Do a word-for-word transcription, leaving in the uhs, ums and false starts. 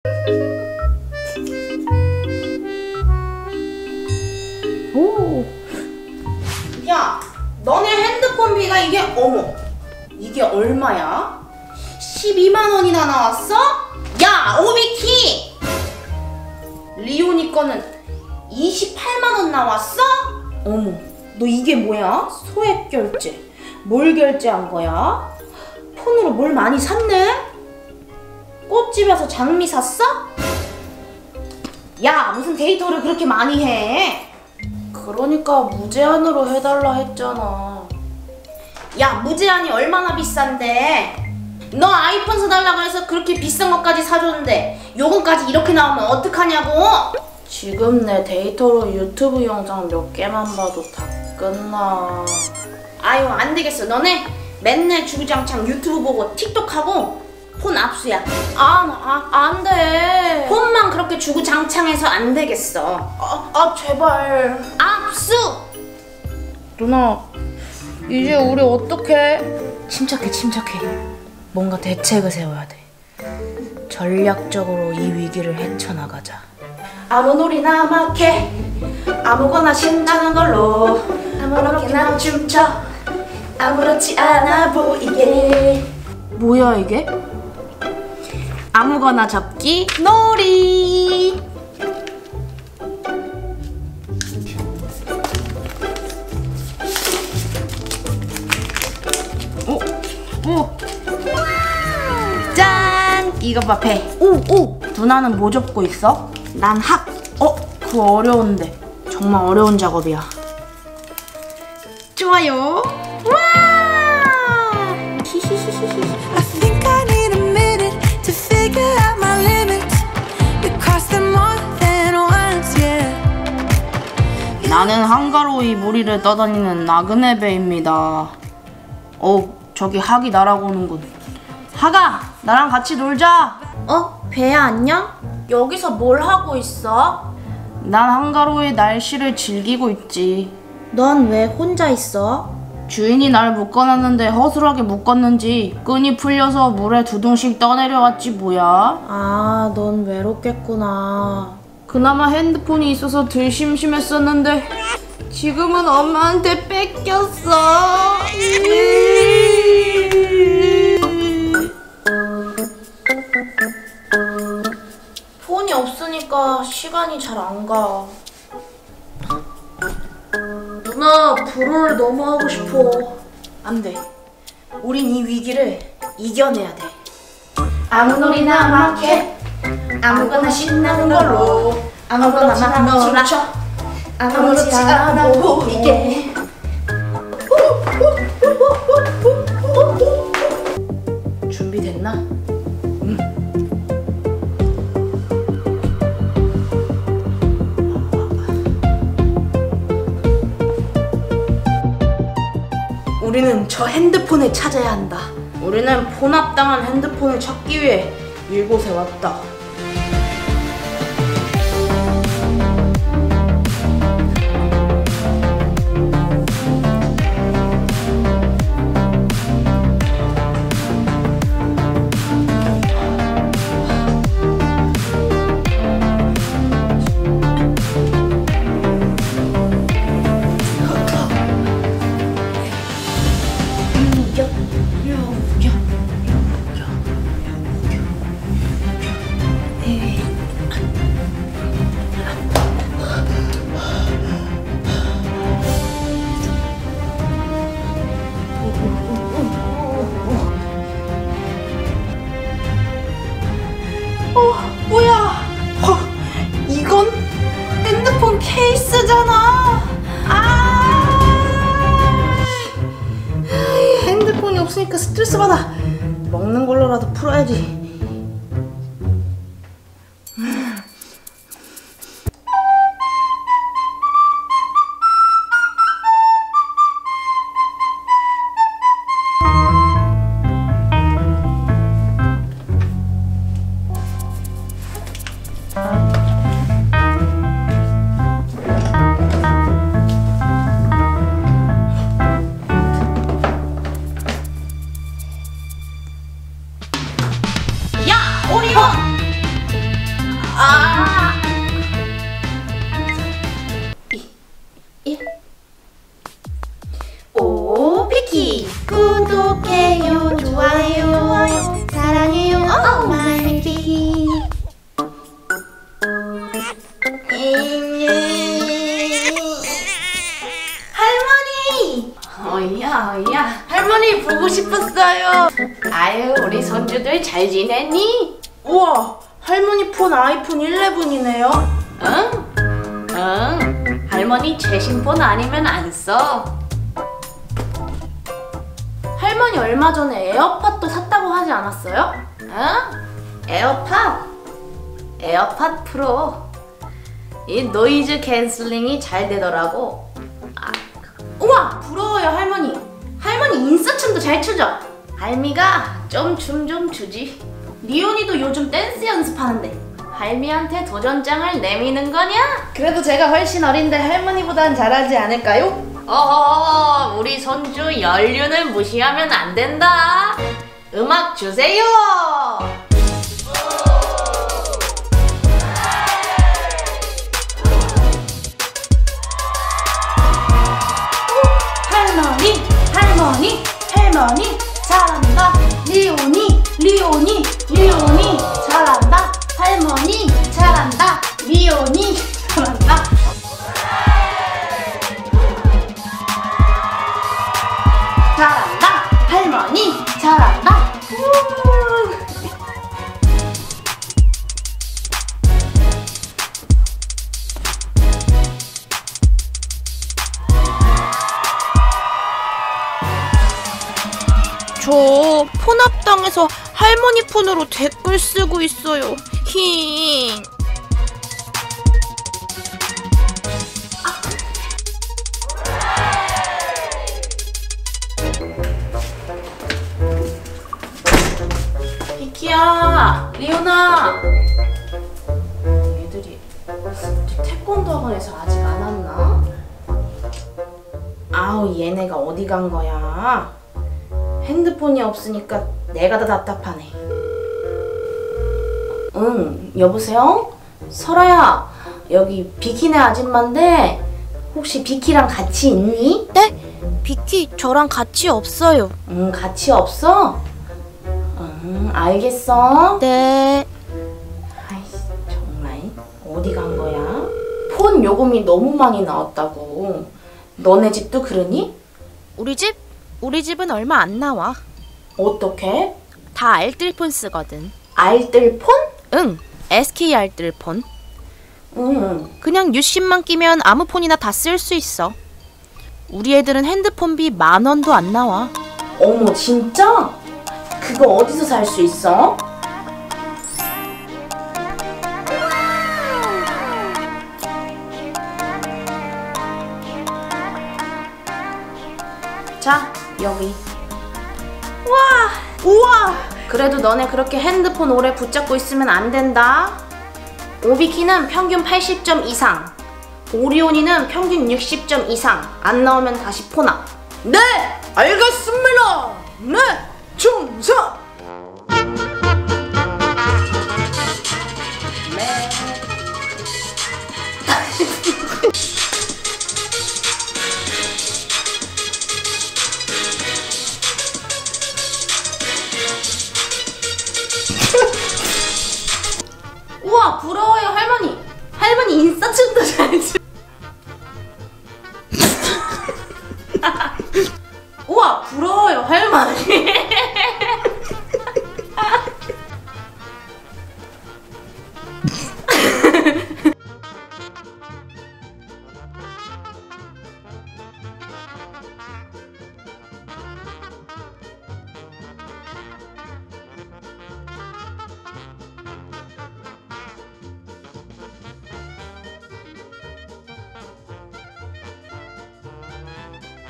오. 야, 너네 핸드폰비가 이게 어머 이게 얼마야? 십이만 원이나 나왔어? 야, 오비키! 리온이 거는 이십팔만 원 나왔어? 어머, 너 이게 뭐야? 소액 결제. 뭘 결제한 거야? 폰으로 뭘 많이 샀네? 꽃집에서 장미 샀어? 야, 무슨 데이터를 그렇게 많이 해? 그러니까 무제한으로 해달라 했잖아. 야, 무제한이 얼마나 비싼데? 너 아이폰 사달라 그래서 그렇게 비싼 것까지 사줬는데 요금까지 이렇게 나오면 어떡하냐고? 지금 내 데이터로 유튜브 영상 몇 개만 봐도 다 끝나. 아유, 안 되겠어. 너네 맨날 주구장창 유튜브 보고 틱톡 하고 폰 압수야. 아, 아, 안 돼. 폰만 그렇게 주구장창해서 안 되겠어. 아, 아, 제발. 압수! 누나, 이제 우리 어떡해? 침착해, 침착해. 뭔가 대책을 세워야 돼. 전략적으로 이 위기를 헤쳐나가자. 아무 노래나 막 해. 아무거나 신나는 걸로. 아무렇게나 춤춰. 아무렇지 않아 보이게. 뭐야 이게? 아무거나 접기 놀이. 오, 오. 짠! 이거 봐, 배. 오, 오. 누나는 뭐 접고 있어? 난 학. 어? 그거 어려운데. 정말 어려운 작업이야. 좋아요. 와! 나는 한가로이 무리를 떠다니는 나그네 배입니다. 어, 저기 학이 날아오는군. 학아, 나랑 같이 놀자. 어? 배야 안녕? 여기서 뭘 하고 있어? 난 한가로이 날씨를 즐기고 있지. 넌 왜 혼자 있어? 주인이 날 묶어놨는데 허술하게 묶었는지 끈이 풀려서 물에 두둥씩 떠내려왔지 뭐야. 아, 넌 외롭겠구나. 그나마 핸드폰이 있어서 덜 심심했었는데 지금은 엄마한테 뺏겼어. 폰이 없으니까 시간이 잘 안 가. 누나, 불을 너무 하고 싶어. 안 돼. 우린 이 위기를 이겨내야 돼. 아무 놀이나 막 해. 아무거나 신나는 걸로. 아무거나 막 놀아. 아무렇지 않아 보이게. 준비됐나? 응. 우리는 저 핸드폰을 찾아야 한다. 우리는 본압당한 핸드폰을 찾기 위해 이곳에 왔다. 케이스잖아. 아, 핸드폰이 없으니까 스트레스 받아. 먹는 걸로라도 풀어야지. 보고 싶었어요. 아유, 우리 손주들 잘 지냈니? 우와, 할머니 폰 아이폰 십일이네요. 응? 응. 할머니 최신 폰 아니면 안 써. 할머니 얼마 전에 에어팟도 샀다고 하지 않았어요? 응? 에어팟? 에어팟 프로. 이 노이즈 캔슬링이 잘 되더라고. 아, 우와, 부러워요 할머니. 할머니 인싸춤도 잘 추죠? 할미가 좀 춤 좀 추지. 리온이도 요즘 댄스 연습하는데 할미한테 도전장을 내미는 거냐? 그래도 제가 훨씬 어린데 할머니보단 잘하지 않을까요? 어허, 우리 손주 연륜을 무시하면 안 된다. 음악 주세요. 할머니, 할머니, 할머니 잘한다. 리온이, 리온이, 리온이 잘한다. 할머니 잘한다. 리온이 잘한다. 잘한다. 할머니 잘한다. 저 폰압당해서 할머니 폰으로 댓글 쓰고 있어요. 힝. 비키야, 리오나. 얘들이 태권도 학원에서 아직 안 왔나? 아우, 얘네가 어디 간 거야? 핸드폰이 없으니까 내가 더 답답하네. 응, 여보세요? 설아야, 여기 비키네 아줌마인데 혹시 비키랑 같이 있니? 네? 비키 저랑 같이 없어요. 응, 같이 없어? 응, 알겠어. 네. 아이씨, 정말 어디 간 거야? 폰 요금이 너무 많이 나왔다고. 너네 집도 그러니? 우리 집? 우리 집은 얼마 안 나와. 어떻게? 다 알뜰폰 쓰거든. 알뜰폰? 응, 에스케이 알뜰폰. 응. 그냥 유심만 끼면 아무 폰이나 다 쓸 수 있어. 우리 애들은 핸드폰비 만 원도 안 나와. 어머, 진짜? 그거 어디서 살 수 있어? 자, 여기. 와, 우와. 그래도 너네 그렇게 핸드폰 오래 붙잡고 있으면 안 된다. 오비키는 평균 팔십 점 이상, 오리온이는 평균 육십 점 이상 안 나오면 다시 폰압. 네, 알겠습니다. 네, 충성. 네. 우와, 부러워요 할머니. 할머니 인싸춤도 잘 추. 우와, 부러워요 할머니.